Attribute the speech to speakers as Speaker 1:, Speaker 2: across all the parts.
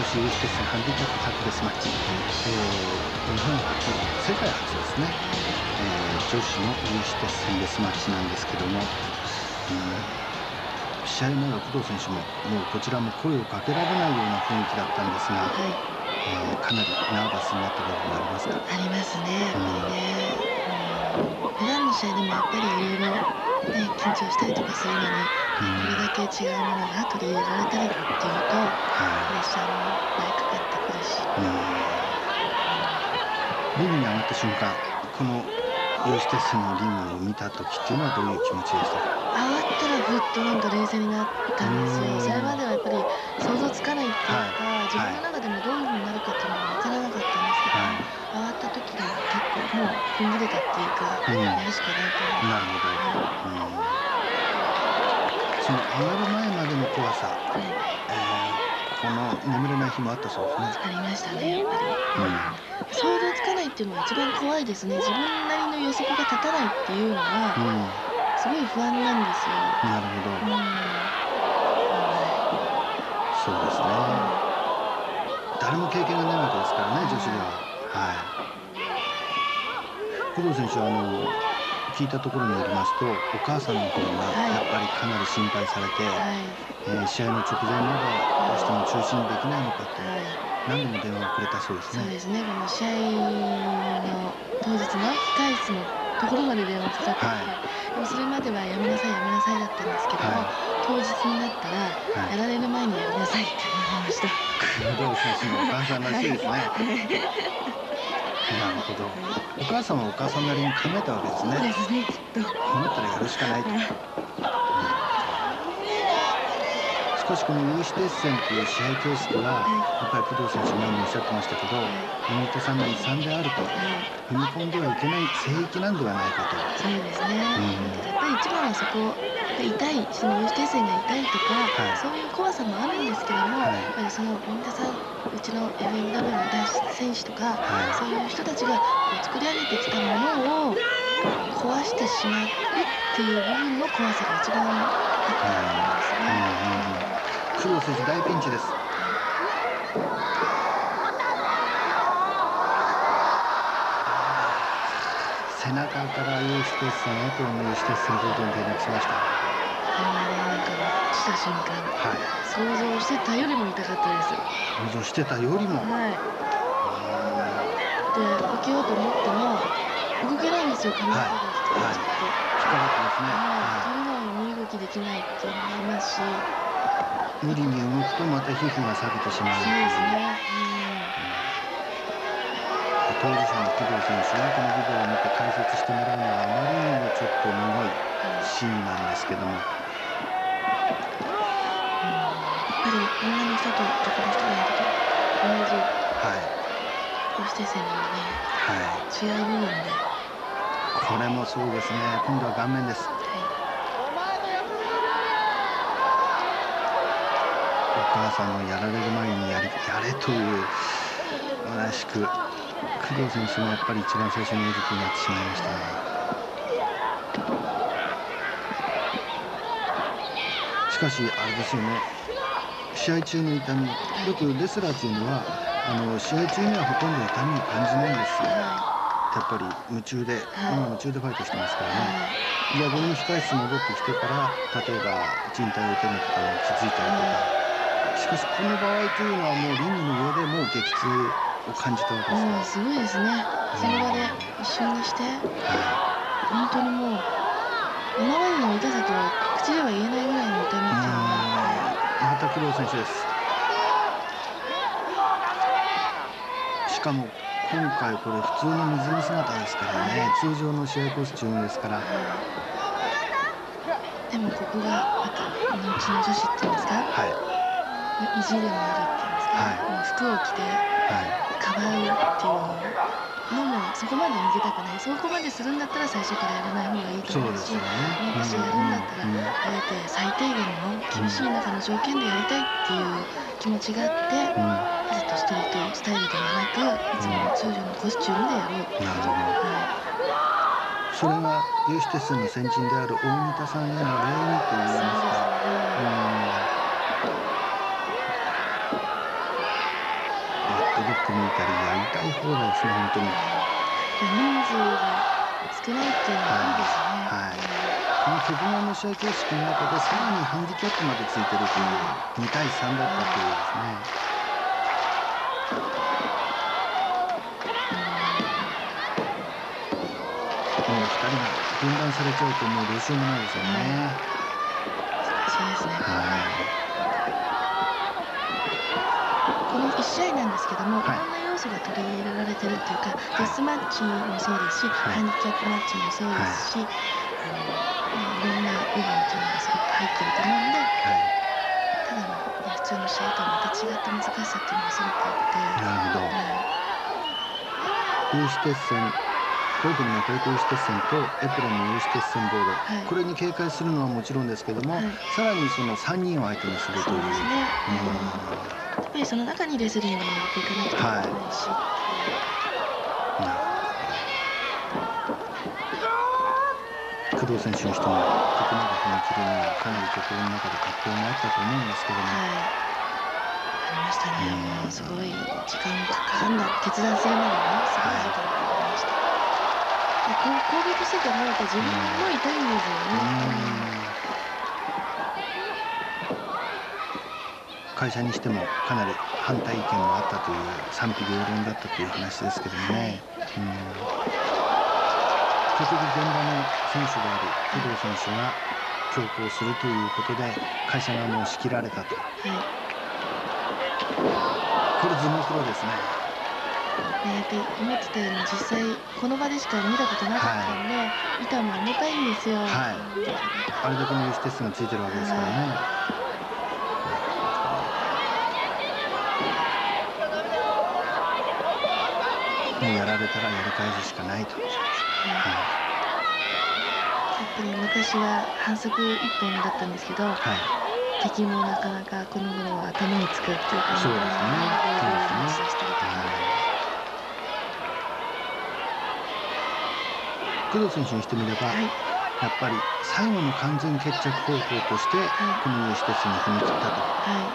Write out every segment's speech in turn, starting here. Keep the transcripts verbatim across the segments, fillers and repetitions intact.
Speaker 1: 子有刺鉄線ハンディキャップハクレスマッチ、えー、日本初、世界初ですね、えー、女子の有刺鉄線デスマッチなんですけども、うん、試合前は工藤選手ももうこちらも声をかけられないような雰囲気だったんですが、はい、えー、かなりナーバスになった部分がありますか？
Speaker 2: ありますね、やっぱりね、うん、普段の試合でもやっぱりいろいろね、緊張したりとかするのに、これだけ違うものが取り入れられたりっていうと、プレッシャーもいっぱいかかってくるし、
Speaker 1: リングに上がった瞬間、この有刺鉄線のリングを見た時っていうのはどういう気持ちでしたか？
Speaker 2: 上がったらふっとなんか冷静になったんですよ。それまではやっぱり想像つかないっていうか、はい、自分の中でもどういう風になるかっていうのが分からなかったんですけども、はい、上がった時には結構もう踏ん切れたっていうか、うん、やるしかないと思って。
Speaker 1: なるほど、はい、その上がる前までの怖さ、はい、えー、この眠れない日もあったそうですね。
Speaker 2: ありましたね、やっぱり、うん、想像つかないっていうのが一番怖いですね。自分なりの予測が立たないっていうのが、うん、すごい不安なんですよ。
Speaker 1: なるほど、うん、はい、そうですね、うん、誰も経験がないわけですからね、女子では。はい、工藤選手はあの聞いたところによりますと、お母さんの方がやっぱりかなり心配されて、はい、えー、試合の直前までどうしても中止にできないのかと、はい、何度も電話をくれたそうですね。
Speaker 2: そうですね、この試合の当日の控室のところまで電話かかってきて、はい、でもそれまではやめなさいやめなさいだったんですけども、はい、当日になったら、はい、やられる前にやりなさいって言われました。
Speaker 1: 工藤選手のお母さんらしいですね。はい、なるほど、お母さんはお母さんなりに考えたわけですね。
Speaker 2: そうですね、きっと。
Speaker 1: こうなったらやるしかないと。しかしこの有刺鉄線という試合形式は、やっぱり工藤選手前におっしゃってましたけど、大仁田さんの遺産であると、踏み込んではいけない聖域なんではないかと。
Speaker 2: そうですね、うん、やっぱり一番はそこが痛い、その有刺鉄線が痛いとか、はい、そういう怖さもあるんですけども、はい、やっぱりその大仁田さん、うちの エフエムダブリュー の大選手とか、はい、そういう人たちがこう作り上げてきたものを壊してしまうっていう部分の怖さが一番あったんですね。
Speaker 1: 工藤選手大ピンチです。背中から有刺鉄線へと有刺鉄線ボードに転落しました。
Speaker 2: あれなんか落ちた瞬間、はい、想像してたよりも痛かったです。
Speaker 1: 想像してたよりも、はい、
Speaker 2: で起きようと思っても動けないんですよ、髪の毛が引っかかっちゃって、
Speaker 1: 引っかかってますね。
Speaker 2: はい、取れない、身動きできないっていうのがありますし、
Speaker 1: 無理に動くとまた皮膚が裂けてしまう。
Speaker 2: そうですね、
Speaker 1: うん、当事者の工藤選手がこのビデオを見て解説してもらうのはあまりにもちょっと重いシーンなんですけども、うん、やっ
Speaker 2: ぱり女の人と男の人がやると同じ、はい、有刺鉄線なので、はい、違う部分で、
Speaker 1: これもそうですね。今度は顔面です。はい、お母さんのやられる前にやりやれというらしく、工藤選手がやっぱり一番最初に餌食になってしまいましたね。しかしあれですよね、試合中の痛み、よくレスラーというのはあの試合中にはほとんど痛みを感じないんですよ。やっぱり夢中で、今夢中でファイトしてますからね。逆に控室戻ってきてから例えば靭帯を痛めてたのに気づいたりとか。しかしこの場合というのはもうリングの上でもう激痛を感じたわけですね。
Speaker 2: うん、すごいですね。その場で一瞬にして、はい、本当にもう今までの痛さとは口では言えないぐらいの痛みっていうのがあって、
Speaker 1: また工藤選手です。しかも今回これ普通の水着姿ですからね、はい、通常の試合コスチュームですから、はい、
Speaker 2: でもここがまたうちの女子っていうんですか、はい、意地でもあるっていうんですか、はい、もう服を着て、はい、かばうっていうのもそこまで見せたくない、そこまでするんだったら最初からやらない方がいいと思うし、もしやるんだったら、うん、あえて最低限の厳しい中の条件でやりたいっていう気持ちがあって、うん、わざとストリートスタイルではなくいつもの通常のコスチュームでやろうっていう、うん、はい、
Speaker 1: それが有刺鉄線の先人である大仁田さんへの礼儀といいますか、 ですね、本当に。
Speaker 2: 人数が少ないっていうのはいいですね。
Speaker 1: はい。この極限の試合形式の中でさらにハンディキャップまでついてるというにたいさんだったというですね。もうふたりが分断されちゃうともうどうしようもないですよね。
Speaker 2: 難しいですね。
Speaker 1: はい。
Speaker 2: このいち試合なんですけども、い
Speaker 1: はい
Speaker 2: ろんな要素が取り入れられてるっていうか、デスマッチもそうですし、
Speaker 1: はい
Speaker 2: ハンディキャップマッチもそうですし、あのまあいろんな部分っていうのがすごく入ってると思うんで、
Speaker 1: はい。
Speaker 2: ただの、ね、普通の試合とはまた違った難しさっていうのがすごくあって、
Speaker 1: なるほど。
Speaker 2: はい
Speaker 1: 有刺鉄線、頭皮に巻かれた有刺鉄線とエプロンの有刺鉄線ボード、
Speaker 2: はい
Speaker 1: これに警戒するのはもちろんですけども、
Speaker 2: はい
Speaker 1: さらにそのさんにんを相手にするという。
Speaker 2: そうですね。
Speaker 1: うん
Speaker 2: やっぱりその中にレスリングも入れていかなくてはいけないし、
Speaker 1: なるほど。工藤選手にしてもここまで踏み切るにはかなり心の中で葛藤もあったと思うんですけども、
Speaker 2: はい、ありましたね。
Speaker 1: うん
Speaker 2: もうすごい時間かかんだ決断するまでね、すごい時間かかりました。でこう攻撃しててもやっぱ自分も痛いんですよね。
Speaker 1: 会社にしてもかなり反対意見もあったという賛否両論だったという話ですけどもね、うん、結局現場の選手である工藤選手が強行するということで会社側も仕切られたと、
Speaker 2: はい、
Speaker 1: これ頭脳プロですね。
Speaker 2: ね、やっぱり思ってたように実際この場でしか見たことなかったんで、はい、板も重たいんですよ。はい、
Speaker 1: あれだけの有刺鉄線がついてるわけですからね。はいもうやられたらやり返すしかないと。はい、
Speaker 2: やっぱり昔は反則いっぽんだったんですけど、はい、敵もなかなかこの頃は頭につくっていうか、
Speaker 1: そうですね。
Speaker 2: そうですね。
Speaker 1: 工藤選手にしてみれば、はい、やっぱり最後の完全決着方法として、はい、この有刺鉄に踏み切ったと。はい、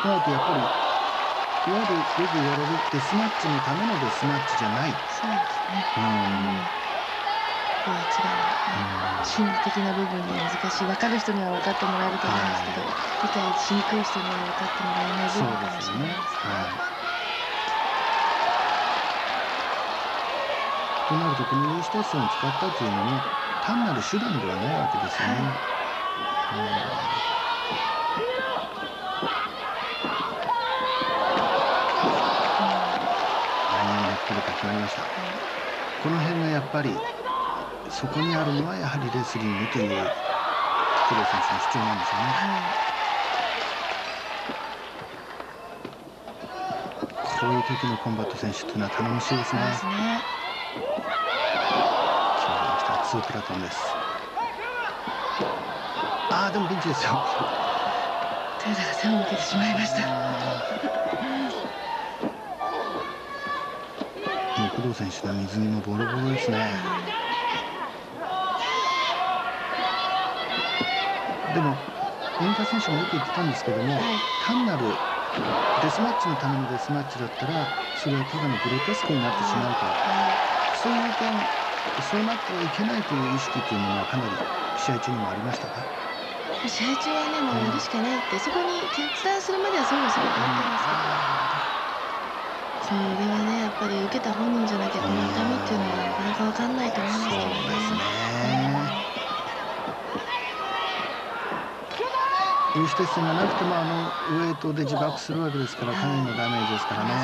Speaker 1: なのでやっぱりいわゆるよく言われるデスマッチのためのデスマッチじゃない。
Speaker 2: そうですね。うん。ここは一番心理的な部分で難しい。分かる人には分かってもらえると思うんですけど、理解しにくい人には分かってもらえない部分かもしれないですね。
Speaker 1: となるとこの有刺鉄線を使ったというのも単なる手段ではないわけですよね。はい、うん来るか決まりました。この辺がやっぱりそこにあるのはやはりレスリングという工藤選手の主張なんでしょうね。はい、こういう時のコンバット選手というのは頼もしいですね。そうですね。決まりました。ツープラトンです。ああでもピンチですよ。
Speaker 2: 手が背を向けてしまいました。
Speaker 1: 工藤選手の水着もボロボロですね。でも米田選手もよく言ってたんですけども、はい、単なるデスマッチのためのデスマッチだったらそれはただのグロテスクになってしまうと、はい、そういう点そうなってはいけないという意識というのはかなり試合中にもありましたか？
Speaker 2: 試合中はねもうやるしかないって、うん、そこに決断するまではそういうのすごくあったんですけど、それはねやっぱり受けた本人じゃなきゃこの痛みっていうのはなかなか分かんないと思うんですけどね。そうですね。
Speaker 1: 有刺鉄線がなくてもあのウエイトで自爆するわけですからかなりのダメージですからね。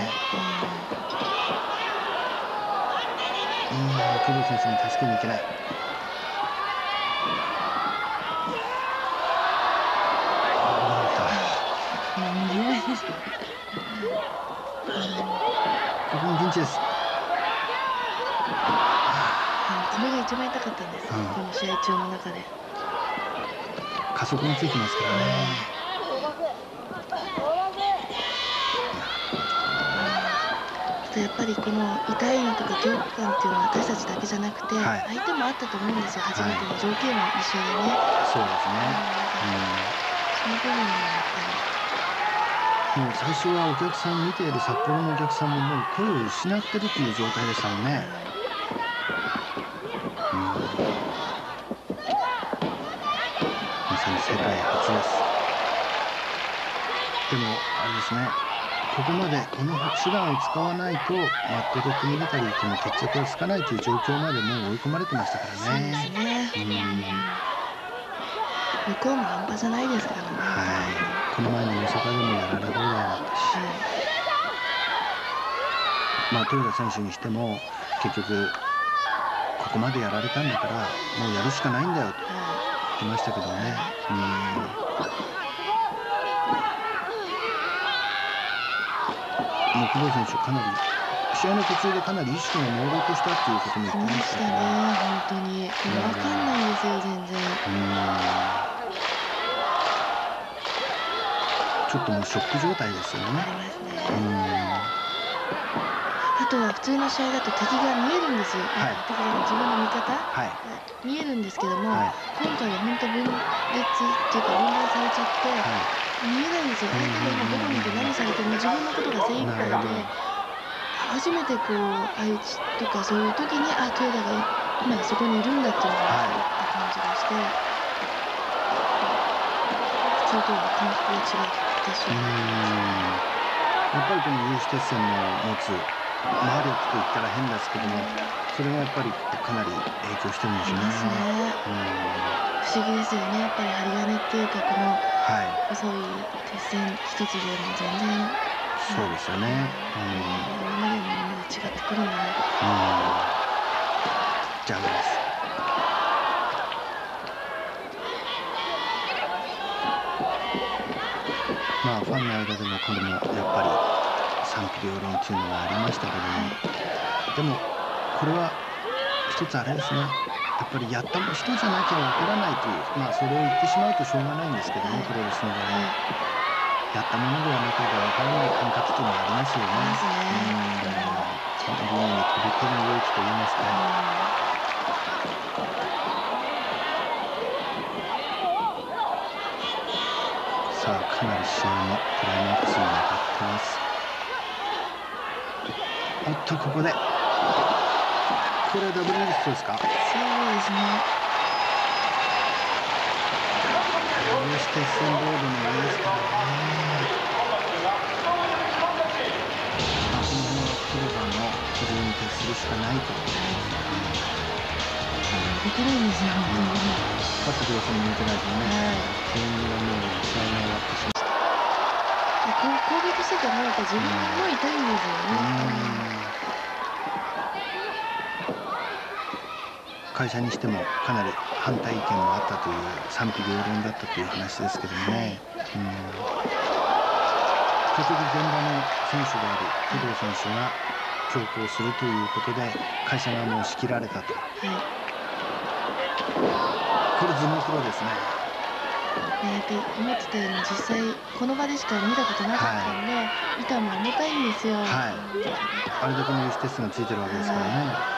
Speaker 1: うん、工藤選手に助けに行けない。ここもピンチです。
Speaker 2: これが一番痛かったんです、うん、この試合中の中で。
Speaker 1: 加速もついてますからね。
Speaker 2: あとやっぱりこの痛いのとか恐怖感っていうのは私たちだけじゃなくて、はい、相手もあったと思うんですよ。初めての条件は一緒でね。
Speaker 1: そうですね。
Speaker 2: その部分もやっぱり
Speaker 1: もう最初はお客さん、見ている札幌のお客さんももう声を失ってるという状態でしたもんね。うん、まさに世界初です。でもあれですね、ここまでこの手段を使わないとマットで組み入れたりとも決着がつかないという状況までもう追い込まれてましたからね。
Speaker 2: そうですね。うん、向こうも半端じゃないですからね。
Speaker 1: はい、この前の大阪でもやられ放題だったし、はい、まあ豊田選手にしても結局ここまでやられたんだからもうやるしかないんだよと言ってましたけどね。はい、うん、もう工藤選手かなり試合の途中でかなり意識が朦朧としたっていうことも言ってましたね。
Speaker 2: 本当に分かんないですよ全然。うん
Speaker 1: ちょっともうショック状態ですよね。
Speaker 2: ありますね。うんあとは普通の試合だと敵が見えるんですよ。はい、敵が自分の味方、はい、見えるんですけども、はい、今回は本当分裂っていうか分断されちゃって、はい、見えないんですよ。相手が今どこにいて何されても自分のことが精一杯で、初めてこう相打ちとかそういう時にあ豊田が今そこにいるんだっていうのが分かった感じがして、普通とは感覚が違ったし。
Speaker 1: やっぱりこの有刺鉄線の持つ魔力といったら変ですけども、それがやっぱりかなり影響してるんですね。
Speaker 2: 不思議ですよね。やっぱり針金っていうかこの細い鉄線一つでも全然、
Speaker 1: そうですよね。
Speaker 2: 今までのもので違ってくるんだな。
Speaker 1: 邪魔です。まあファンの間でもこれもやっぱり賛否両論というのがありましたけども、はい、でもこれは一つあれですね、やっぱりやった人じゃなきゃわからないという、まあそれを言ってしまうとしょうがないんですけどね、プロレスの場合は、やったものではなければわからない感覚というのがありますよね。うん、そのリングに飛び込む勇気といいますか、さあかなり試合のクライマックスに向かってます。おっとここでこれはダブルリストですか。
Speaker 2: そうですね。
Speaker 1: 有刺鉄線ボードの上ですからね。まあこの辺は黒田のそれに徹するしかないと。
Speaker 2: できないんですよ本当に。
Speaker 1: 勝ってくださいに向いてないとね。全員はもう試合が終わってしまう。
Speaker 2: 攻撃しててもやっぱ自分も痛いんですよね。
Speaker 1: 会社にしてもかなり反対意見もあったという賛否両論だったという話ですけどもね、うん、結局現場の選手である工藤選手が強行するということで会社がもう仕切られたと、はい、これ頭脳プロですね。
Speaker 2: やっぱり思ってたよりも実際この場でしか見たことなかったんで、はい、板も重たいんですよ、はい、
Speaker 1: あれだけの有刺鉄線がついてるわけですからね、はい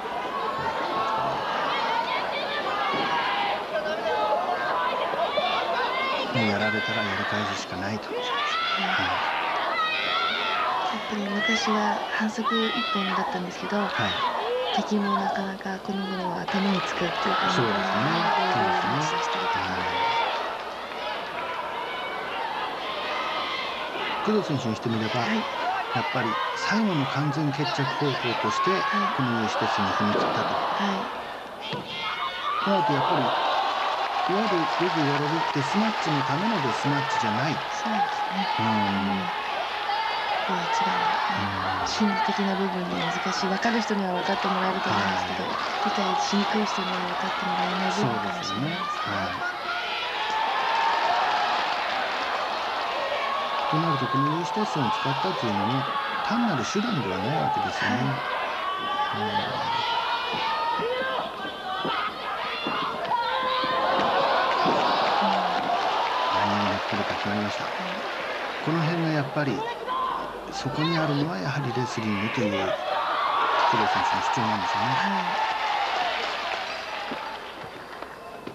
Speaker 1: 、もうやられたらやり返すしかないと。
Speaker 2: やっぱり昔は反則いっぽんだったんですけど、はい、敵もなかなかこの頃は頭につくっていうか、
Speaker 1: そうですね。そうですね。工藤選手にしてみれば、はい、やっぱり最後の完全決着方法として、はい、この有刺鉄線に踏み切ったと。はい。となるとやっぱりいわゆるよく言われるデスマッチのためのデスマッチじゃない。
Speaker 2: そうですね。うん。これは違う。心理的な部分で難しい。分かる人には分かってもらえると思うんですけど、理解しにくい人には分かってもらえない部分かもしれないですね。
Speaker 1: となるとこの有刺鉄線を使ったというのも単なる手段ではないわけですよね。はい、何が来るか決まりました。はい、この辺がやっぱりそこにあるのはやはりレスリングという工藤選手の主張なんですよね。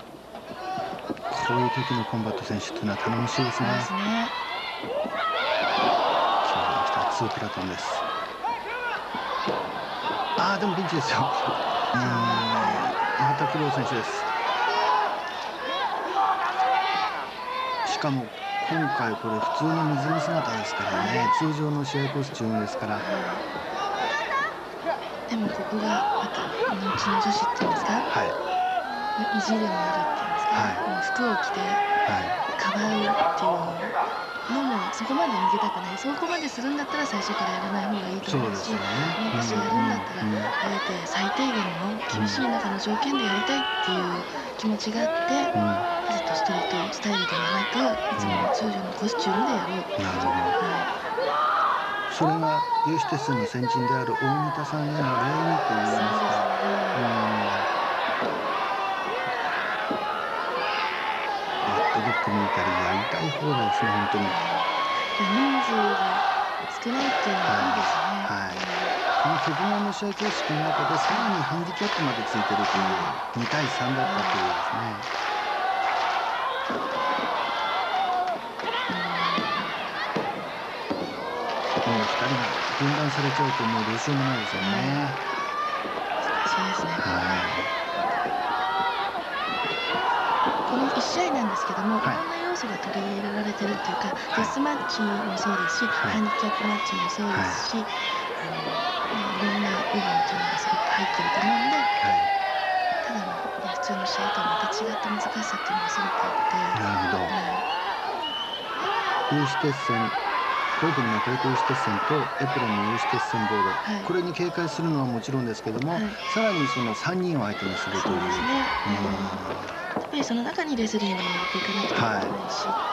Speaker 1: はい、こういう時のコンバット選手というのは頼もしいですね。そうですね。 ツープラトンです。ああでもピンチですよ。うーんまた工藤選手です。しかも今回これ普通の水着姿ですからね、通常の試合コスチュームですから。
Speaker 2: でもここがまた後の女子っていうんですか、
Speaker 1: はい、
Speaker 2: 意地でもあるっていうんですか、
Speaker 1: はい、
Speaker 2: もう服を着てかばうっていうのもそこまで見せたくない、そこまでするんだったら最初からやらない方がいいと思うし、もしやるんだったらあえて最低限の厳しい中の条件でやりたいっていう気持ちがあって、わざとストリートスタイルではなくいつもの通常のコスチュームでやろうっていう。なるほど、はい、
Speaker 1: それが有刺鉄線の先人である大仁田さんへの礼儀といいますか、バットブック見たりやりたい放題ですね、本当に。
Speaker 2: 人数が少ないっていうのはいいですね。
Speaker 1: はい、はい、この極限の試合形式の中でさらにハンディキャップまでついてるというに対さんだったというですね。もうふたりが分断されちゃうともうどうしようもないですよね。
Speaker 2: そうですね。はい、このいち試合なんですけども、はい、いろんな要素が取り入れられてるっていうか、デスマッチもそうですし、はい、ハンディキャップマッチもそうですし、はい、あのいろんな部分っていうのがすごく入ってると思うんで、はい、ただの、ね、普通の試合とはまた違った難しさっていうのがすごくあって。
Speaker 1: なるほど。有刺鉄線ゴルフにまとめて有刺鉄線とエプロンの有刺鉄線ボード、はい、これに警戒するのはもちろんですけども、はい、さらにそのさんにんを相手にするという。そうですね。
Speaker 2: やっぱりその中にレスリングも入れていかなきゃいけないし、はい、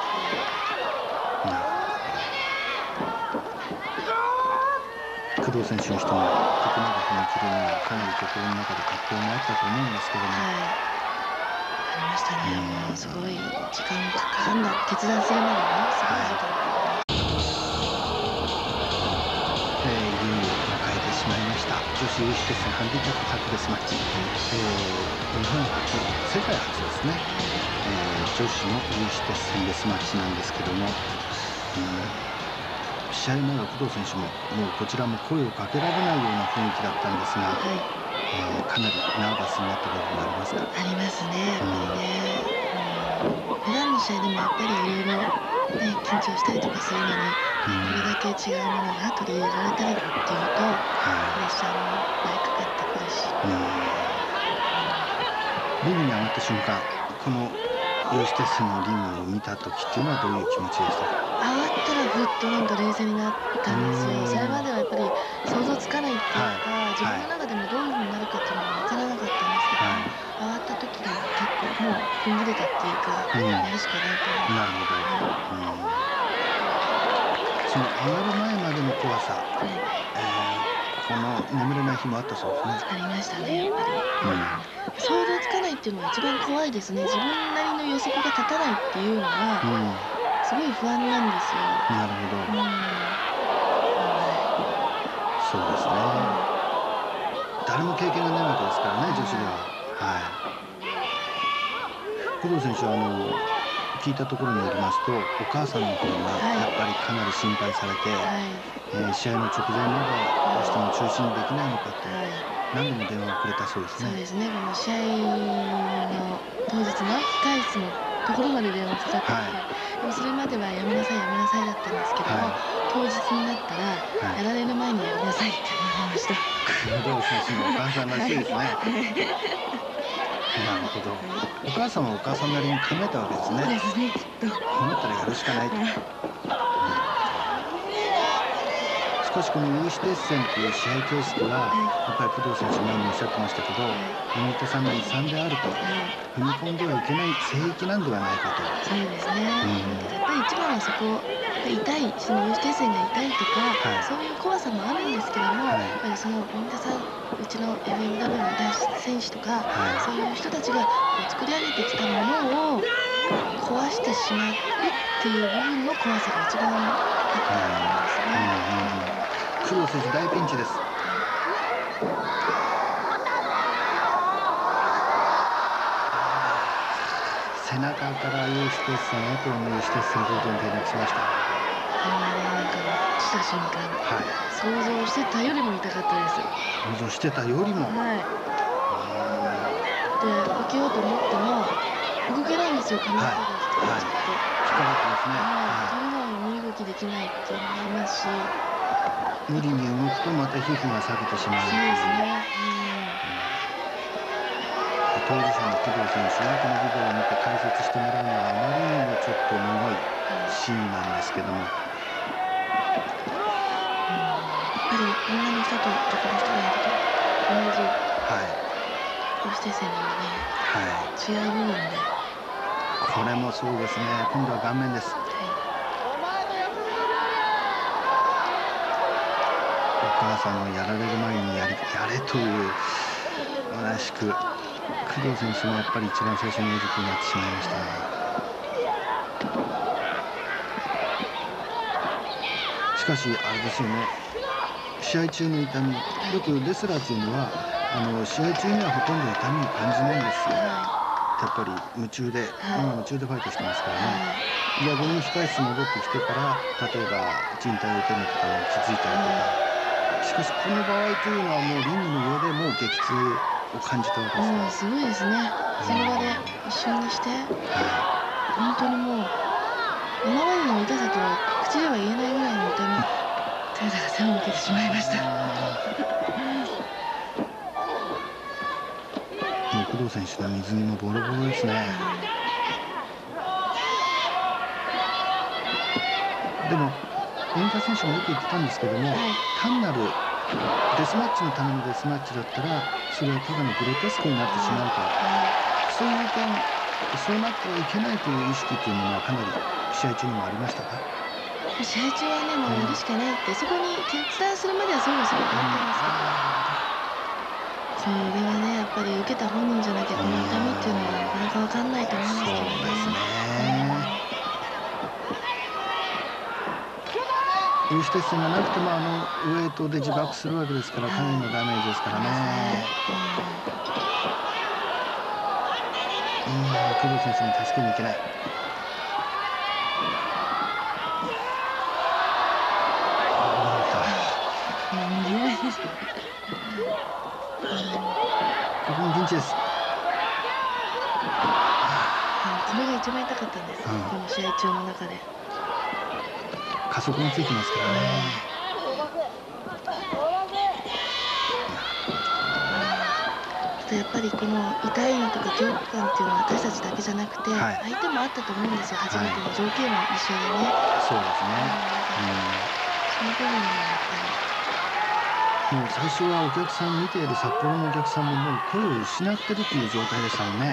Speaker 1: 工藤選手にしてもここまで踏み切るにはかなり心の中で葛藤もあったと思うんですけども、はい、
Speaker 2: ありましたね。もうすごい時間かかんだ、決断するまでね、すごい時間かかった。
Speaker 1: 女子有刺鉄線ハンディキャップ初デスマッチ、えー、日本初、世界初ですね、えー、女子の有刺鉄線デスマッチなんですけども、うん、試合前は工藤選手ももうこちらも声をかけられないような雰囲気だったんですが、はい、えー、かなりナーバスになった部分がありますか？
Speaker 2: ありますね、やっぱりね、うん、普段の試合でもやっぱりいろいろね、緊張したりとかするのに、これだけ違うものが取り入れられたりっていうと、プレッシャーもいっぱいかかってくるし、
Speaker 1: リングに上がった瞬間、この有刺鉄線のリングを見た時っていうのはどういう気持ちでしたか？
Speaker 2: 上がったらぐっとなんか冷静になったんですよ。それまではやっぱり想像つかないっていうか、はい、自分の中でもどういう風になるかっていうのが分からなかったんですけど、はい、上がった時には結構もう踏ん切れたっていうか、うん、やるしかないと思う。
Speaker 1: なるほど、はい、うん、その上がる前までの怖さ、はい、えー、この眠れない日もあったそうですね。
Speaker 2: ありましたね、やっぱり、うん、想像つかないっていうのが一番怖いですね。自分なりの予測が立たないっていうのは、うん、すごい不安なんですよ。
Speaker 1: なるほど、うん、そうですね、うん、誰も経験がないわけですからね、女子では。はい、工藤選手はあの聞いたところによりますと、お母さんの方がやっぱりかなり心配されて、はい、えー、試合の直前までどうしても中止にできないのかと、はい、何度も電話をくれたそうですね。
Speaker 2: そうですね、この試合の当日の控室のところまで電話かかってきて、はい、でもそれまではやめなさいやめなさいだったんですけども、はい、当日になったら、はい、やられる前にやめなさいって言われました。
Speaker 1: 工藤選手のお母さんらしいですね。なるほど、お母さんはお母さんなりに考えたわけですね。
Speaker 2: そうですね、きっと。
Speaker 1: こうなったらやるしかないと。しかしこの有刺鉄線という試合形式は、やっぱり工藤選手前におっしゃってましたけど、大仁田さんの遺産であると、踏み込んではいけない聖域なんではないかと。
Speaker 2: そうですね、うん、やっぱり一番はそこ痛い、その有刺鉄線が痛いとか、はい、そういう怖さもあるんですけども、はい、やっぱりその大仁田さん、うちの エフエムダブリュー の男子選手とか、はい、そういう人たちがこう作り上げてきたものを壊してしまうっていう部分の怖さが一番あったんですね。
Speaker 1: 工藤選手大ピンチです。背中から有刺鉄線、エプロンの有刺鉄線ボードに転落しました。
Speaker 2: あれはね、なんか血した瞬間、
Speaker 1: はい、
Speaker 2: 想像してたよりも痛かったです。
Speaker 1: 想像してたよりも、
Speaker 2: はい。で、起きようと思っても動けないんですよ、髪の毛が引っかかっちゃって。
Speaker 1: 引っかかってますね。
Speaker 2: はい、取れない、身動きできないっていうのもありますし、
Speaker 1: 無理に動くとまた皮膚が裂けてしまう。
Speaker 2: そうですね。
Speaker 1: 当事者の工藤選手がこのビデオを見て解説してもらうのはあまりにもちょっとむごいシーンなんですけども、
Speaker 2: やっぱり女の人と男の人がやると同じ投手戦にもね、はい、違う部分で、
Speaker 1: これもそうですね。今度は顔面です。はい、お母さんのやられる前にやりやれというらしく、工藤選手もやっぱり一番最初に餌食になってしまいましたね。しかしあれですよね、試合中の痛み、よくレスラーというのはあの試合中にはほとんど痛みを感じないんですよ。やっぱり夢中で、今夢中でファイトしてますからね。逆に控室戻ってきてから例えば靭帯を痛めてたのに気づいたりとか。しかしこの場合というのはもうリングの上でもう激痛を感じたわけですから。
Speaker 2: すごいですね。その場で一瞬にして、本当にもう今までの痛さとは口では言えないぐらいの痛み、豊田が背を向けてしまいました。
Speaker 1: もう工藤選手の水着もボロボロですね。でも大田選手もよく言ってたんですけども、はい、単なるデスマッチのためのデスマッチだったらそれはただのグロテスクになってしまうから、そういう点、そうなってはいけないという意識というのはかなり試合中にもありましたか？
Speaker 2: 試合中はね、もうやるしかないって、そこに決断するまではそうですよ、思ってますけど、それはね、やっぱり受けた本人じゃなきゃこの痛みっていうのはなかなか分かんないと思うんですけどね。そうですね。
Speaker 1: 有刺鉄線がなくてもあのウエイトで自爆するわけですから、かなりのダメージですからね。うん、工藤選手に助けに行けない。ここもピンチです。
Speaker 2: これが一番痛かったんです、うん、この試合中の中で。
Speaker 1: 加速もついてますからね。
Speaker 2: あとやっぱりこの痛いのとか恐怖感っていうのは私たちだけじゃなくて、はい、相手もあったと思うんですよ。初めての条件も一緒でね。
Speaker 1: そうですね。
Speaker 2: その部分もやっぱ
Speaker 1: りもう最初はお客さん見ている札幌のお客さんももう声を失ってるという状態でしたもんね。はい、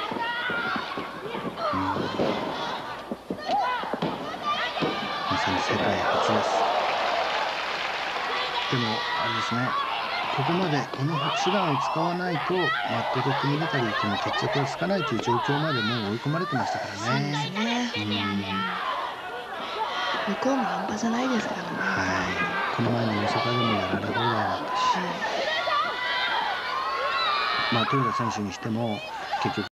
Speaker 1: まさに世界初です。でもあれですね、ここまでこの手段を使わないとマットで組み出たりこの決着がつかないという状況までもう追い込まれてましたからね。
Speaker 2: そうですね。うん、向こうも半端じゃないですからね。
Speaker 1: はい、この前の大阪でもやられ放題だったし、はい、まあ豊田選手にしても結局